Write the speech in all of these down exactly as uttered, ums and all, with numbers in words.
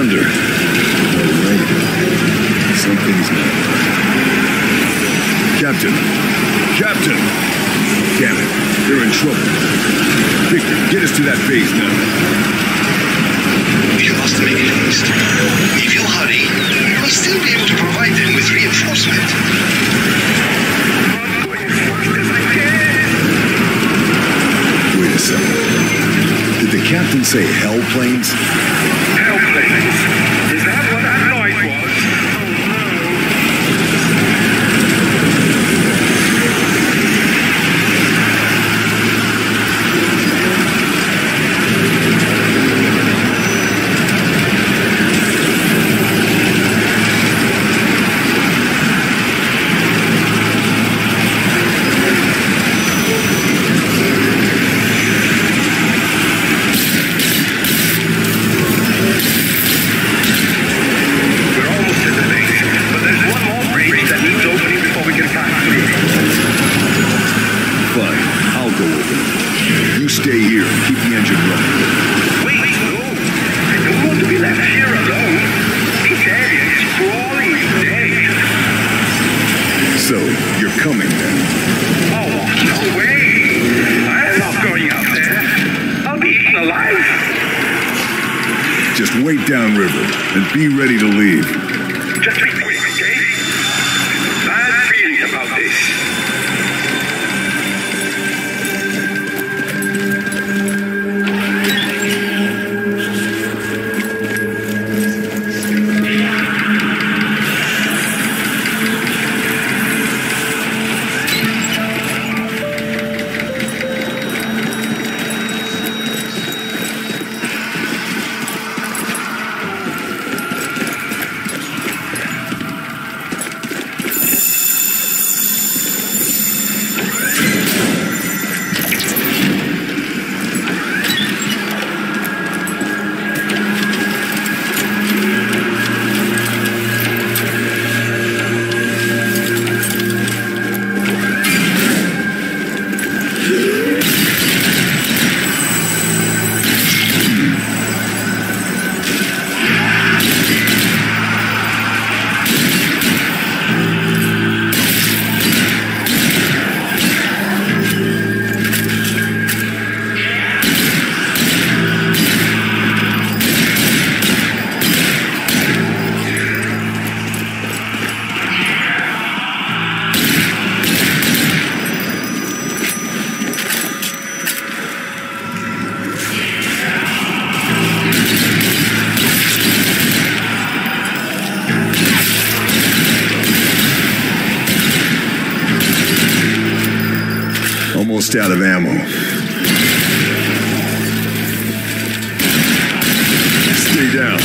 under. All right. Something's not right. Captain! Captain! Damn it. They're in trouble. Victor, get us to that base now. We must make haste. If you hurry, we will still be able to provide them with reinforcement. Wait a second. Did the captain say hell planes? Hell planes? Is that what that noise was? Stay here and keep the engine running. Wait, no. I don't want to be left here alone. This area is crawling with dead. So, you're coming then? Oh, no way. I'm not going out there. I'll be eaten alive. Just wait downriver and be ready to leave. Just wait, wait, okay? Bad feelings about this. Almost out of ammo. Stay down.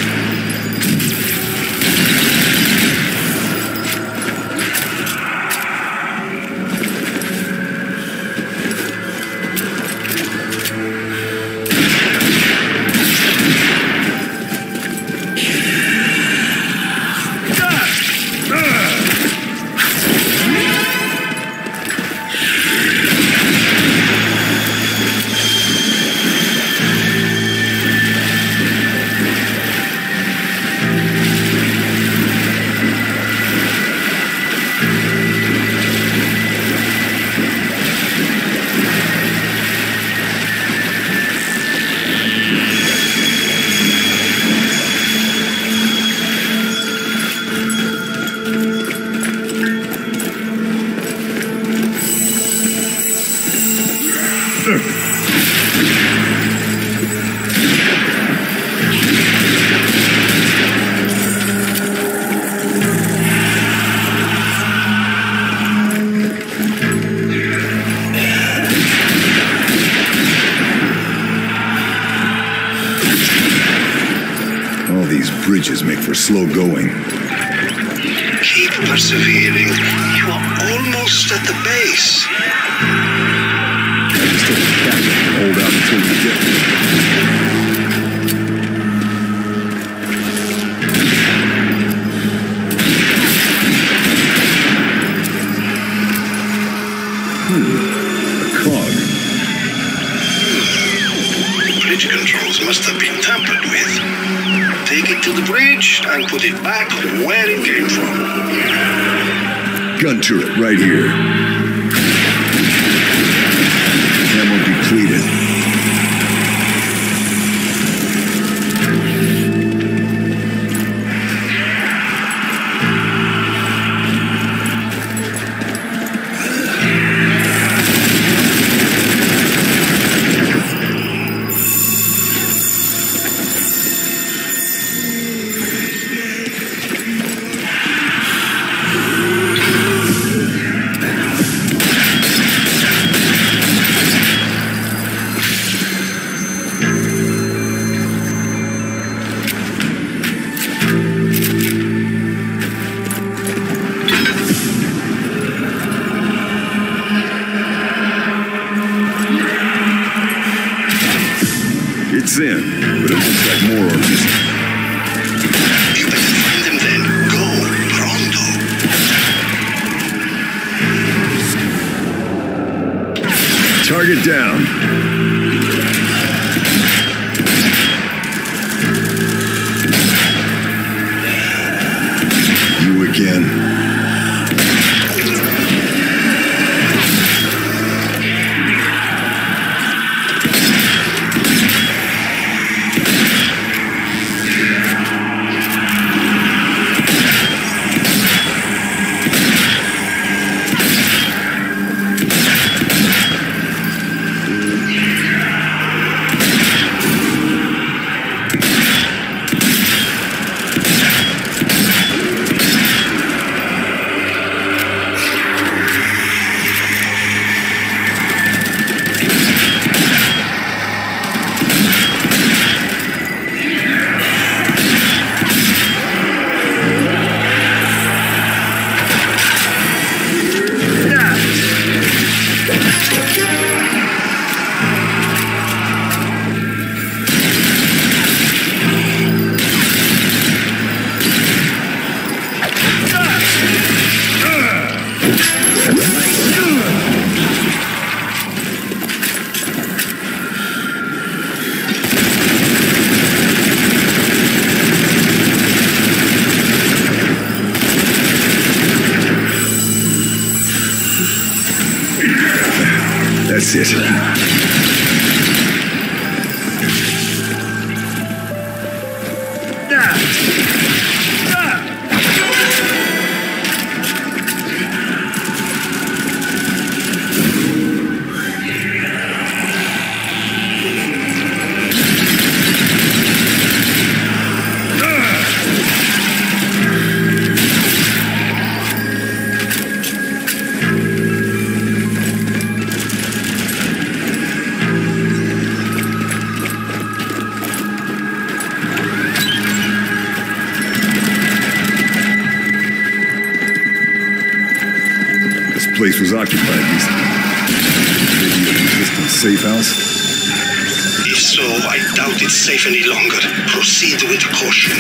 All these bridges make for slow going. Keep persevering. You are almost at the base. I just hope the captain can hold out until we get there. Hmm. A cog. Bridge controls must have been tampered with. Take it to the bridge and put it back where it came from. Gun turret right here. Ammo depleted. It's in, but it looks like more are missing. You better find them then. Go, pronto. Target down. You again. That's it. This place was occupied recently. Maybe a resistant safe house? If so, I doubt it's safe any longer. Proceed with caution.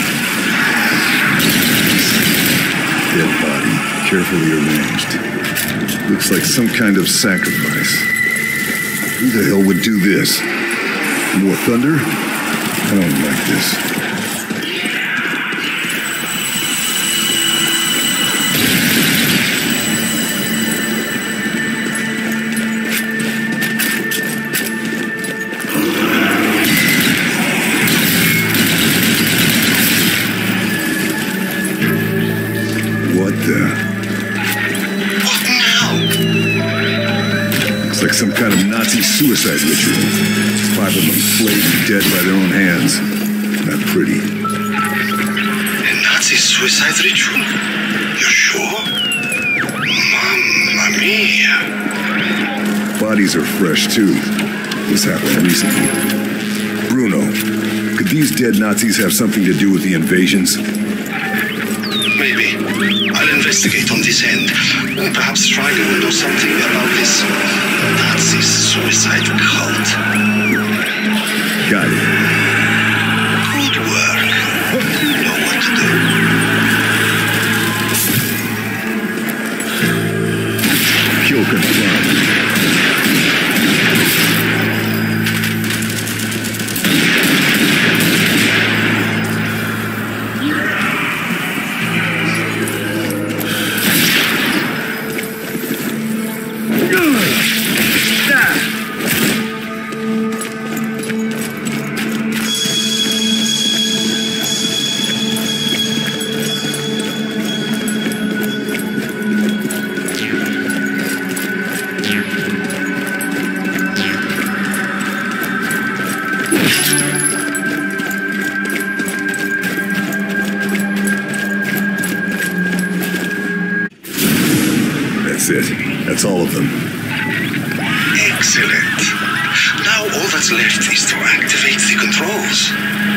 Dead body, carefully arranged. Looks like some kind of sacrifice. Who the hell would do this? More thunder? I don't like this. What the? What now? Looks like some kind of Nazi suicide ritual. Five of them flayed and dead by their own hands. Not pretty. A Nazi suicide ritual? You're sure? Mamma mia. Bodies are fresh, too. This happened recently. Bruno, could these dead Nazis have something to do with the invasions? Maybe. I'll investigate on this end. Perhaps Schweiger will know something about this Nazi suicide cult. Got it. Good work. You know what to do. Kill confirmed. That's it. That's all of them. Excellent. Now all that's left is to activate the controls.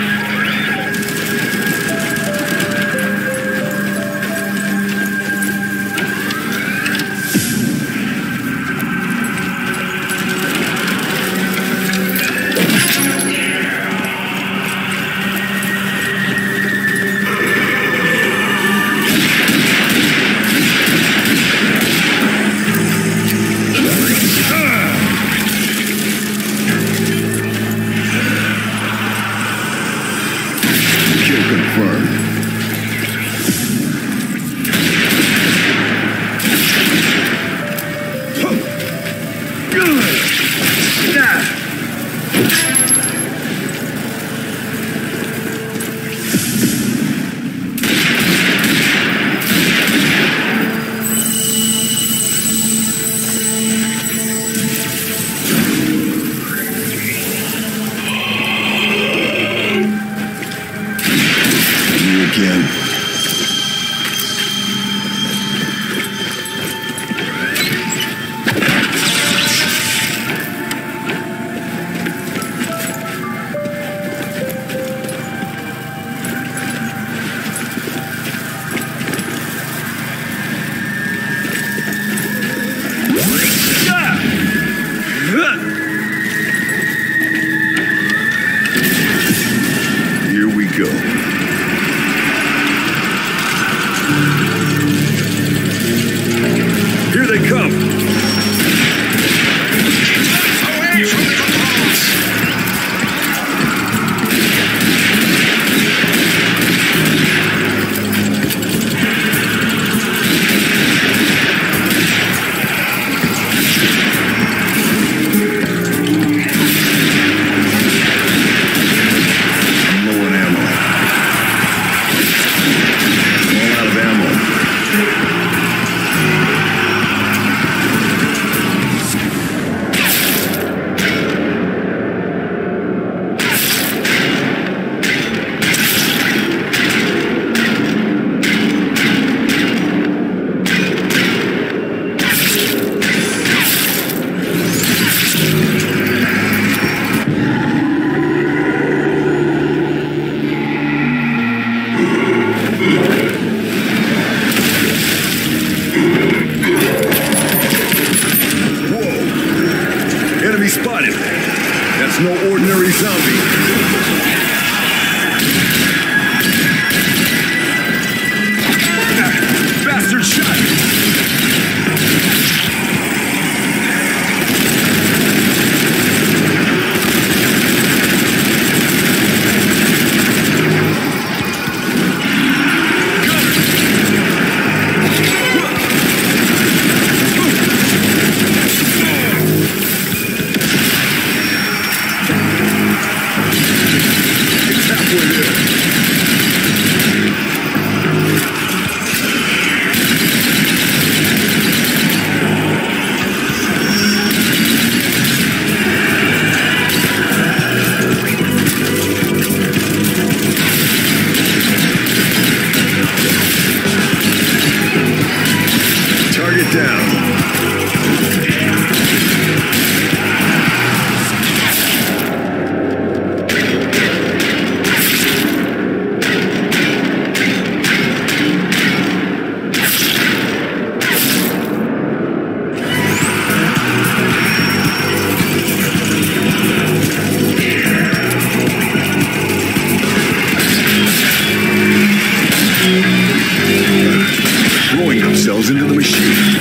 Into the machine.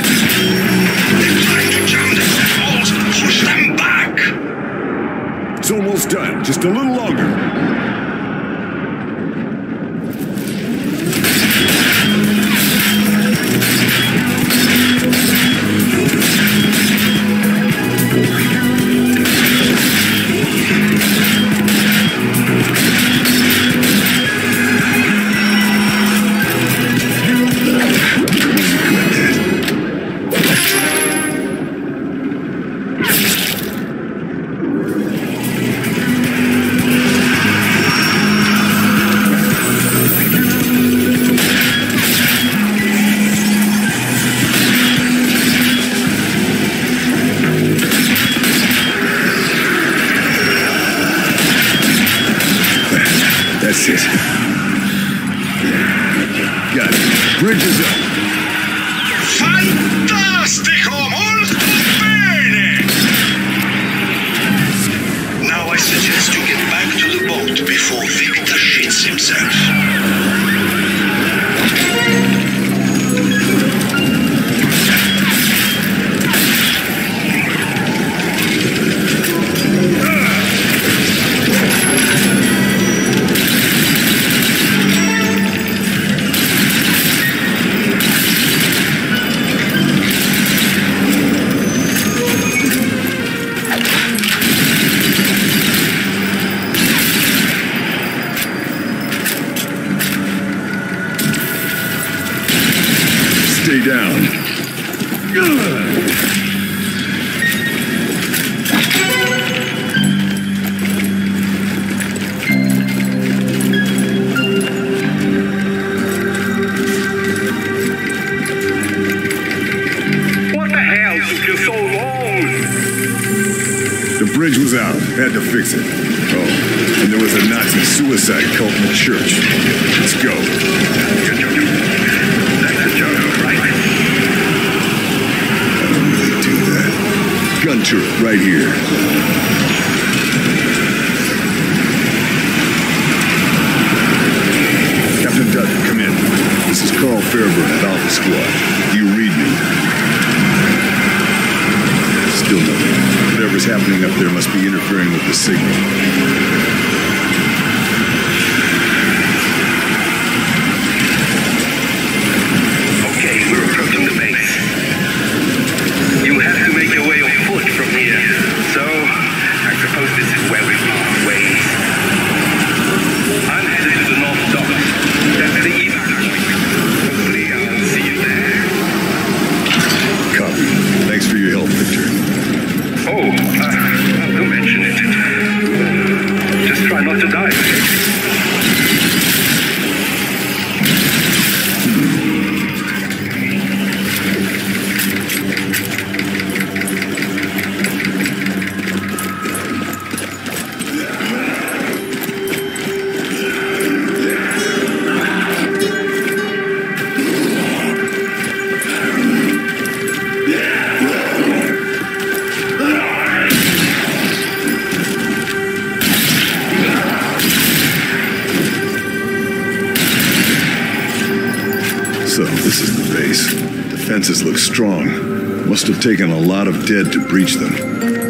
They're trying to jam the controls. Push them back. It's almost done. Just a little longer. bridge is up. Fantastico! Molto bene! Now I suggest you get back to the boat before Victor shits himself. Stay down. What the hell took you so long? The bridge was out. Had to fix it. Oh, and there was a Nazi suicide cult in the church. Let's go. That's a joke, right? I don't really do that. Gun turret right here. Captain Dutton, come in. This is Carl Fairburn at Alpha Squad. Do you read me? Still nothing. Whatever's happening up there must be interfering with the signal. Okay, we're approaching the base. You have to make your way on foot from here. So, I suppose this is where we part ways. I'm headed to the North Dock. That's the evac. Hopefully I'll see you there. Copy. Thanks for your help, Victor. Oh, uh, well, don't mention it. Just try not to die. So, this is the base. Defenses look strong. Must have taken a lot of dead to breach them.